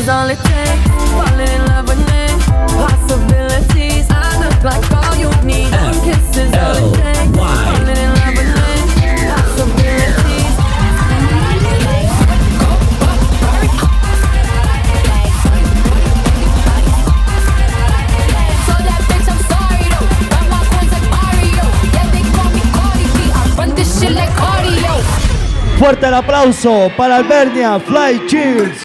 is all it takes. Falling in love with me. Possibilities. I look like all you need. One kiss is all it takes. Falling in love with me. Possibilities. So that bitch, I'm sorry though. Got my coins like Mario. Yeah, they call me Cardi B. I run this shit like cardio. Fuerte el aplauso para Albernia Fly Cheers.